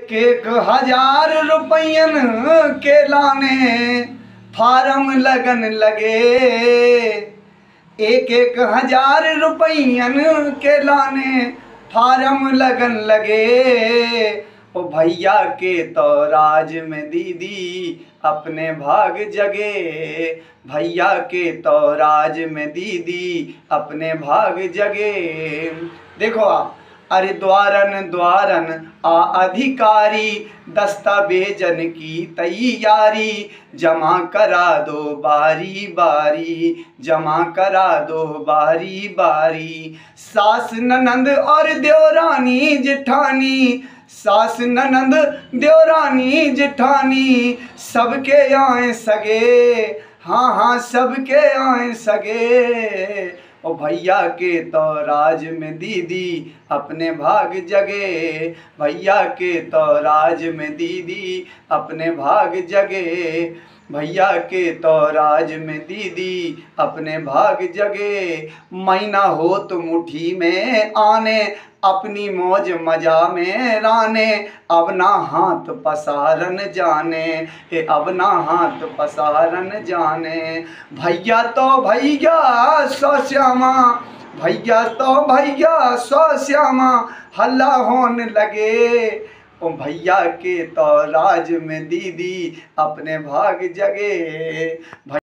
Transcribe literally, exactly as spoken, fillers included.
एक एक हजार रुपयन के लाने फार्म लगन लगे। एक एक हजार रुपयन के लाने फार्म लगन लगे। ओ भैया के तो राज में दीदी अपने भाग जगे। भैया के तो राज में दीदी अपने भाग जगे। देखो आप, अरे द्वारन द्वारन आ अधिकारी दस्तावेजन की तैयारी जमा करा दो बारी बारी, जमा करा दो बारी बारी। सास ननंद और देवरानी जेठानी, सास ननंद देवरानी जेठानी सबके आए सगे। हाँ हाँ सबके आए सगे। ओ भैया के तो राज में दीदी अपने भाग जगे। भैया के तो राज में दीदी अपने भाग जगे। भैया के तो राज में दीदी अपने भाग जगे। महीना हो तो मुट्ठी में आने अपनी मौज मजा में राने। अब ना हाथ पसारन जाने, हे अब ना हाथ पसारन जाने। भैया तो भैया सो श्यामा, भैया तो भैया सो श्यामा हल्ला होने लगे। ओ भैया के तो राज में दीदी अपने भाग जगे।